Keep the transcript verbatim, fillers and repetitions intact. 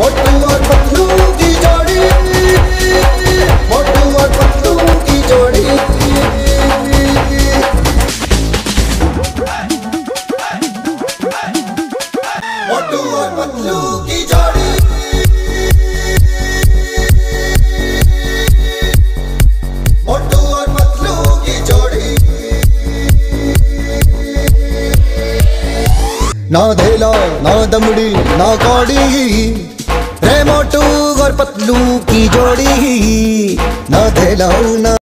मोटू और पतलू की जोड़ी, मोटू और पतलू की जोड़ी। मोटू और पतलू की जोड़ी, मोटू और पतलू की जोड़ी। ना धेला ना दमड़ी ना कौड़ी, रे मोटू और पतलू की जोड़ी। ना धेला ना